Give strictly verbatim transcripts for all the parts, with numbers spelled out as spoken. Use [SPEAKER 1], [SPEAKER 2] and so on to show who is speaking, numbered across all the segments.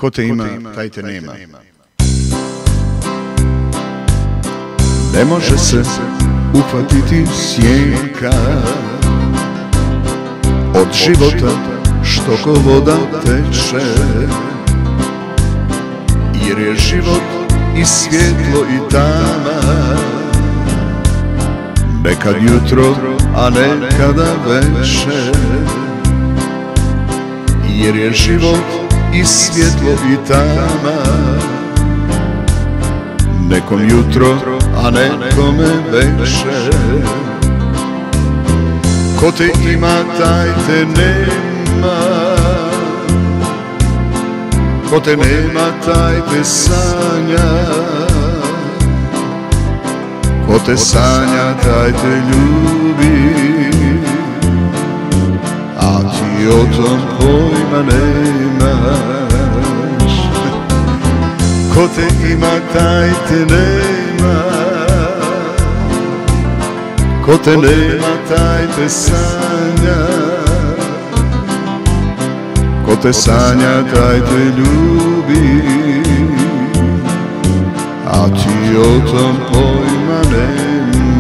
[SPEAKER 1] Ko te ima, taj te nema. Ne može se uhvatiti sjenka od života što ko voda teče, jer je život i svjetlo i tama, nekad jutro, a nekada večer. Jer je život i svjetlo i tama, nekom jutro, a nekome večer. Ko te ima, taj te nema. Ko te nema, taj te sanja. Ko te sanja, taj te ljubi, a ti o tom pojma nemaš. Ko te ima, taj te nema. Ko te nema, taj te sanja. Ko te sanja, taj te ljubi, a ti o tom pojma nemaš.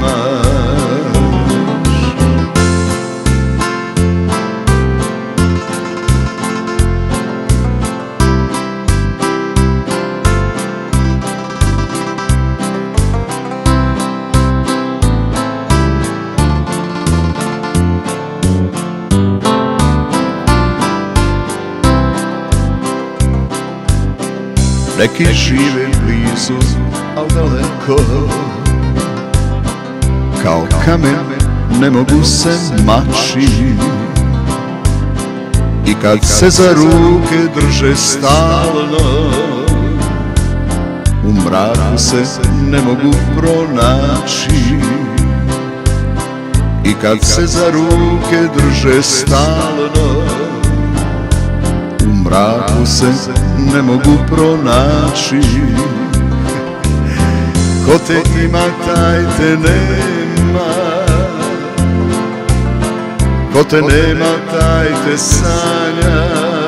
[SPEAKER 1] Neki žive blizu, al daleko, kao kamen ne mogu se maći, i kad se za ruke drže stalno, u mraku se ne mogu pronaći. I kad se za ruke drže stalno, u mraku se ne mogu pronaći. Ko te ima, taj te nema. Ko te nema, taj te sanja.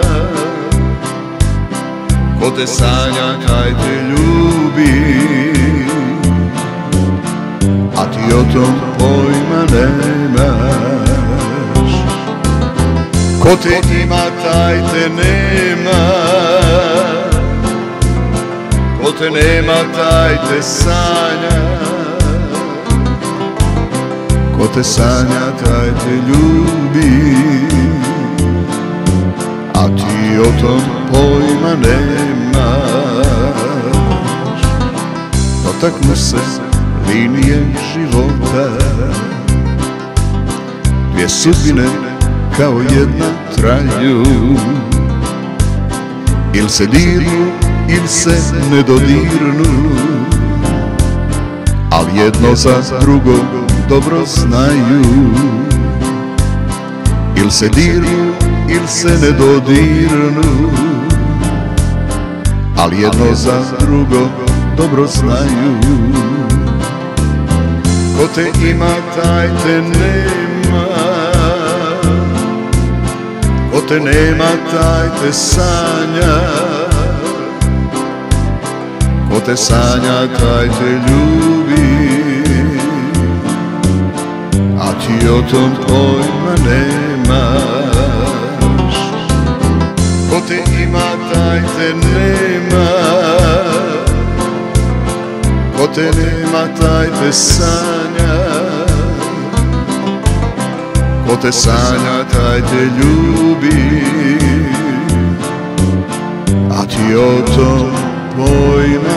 [SPEAKER 1] Ko te sanja, taj te ljubi, a ti o tom pojma nemaš. Ko te ima, taj te nema. Ko te nema, taj te sanja. Ko te sanja, taj te ljubi, a ti o tom pojma nemaš. Dotaknu se linije života, dvije sudbine kao jedna traju, il se dirnu, il se ne dodirnu, al jedno za drugo dobro znaju. Il se dirnu, il se ne dodirnu, al jedno za drugo dobro znaju. Ko te ima, taj te nema. Ko te nema, taj te sanja. Ko te sanja, taj te ljubi, a ti o tom pojma nemaš. Ko te ima, taj te nema. Ko te nema, taj te sanja. Ko te sanja, taj te ljubi, a ti o tom pojma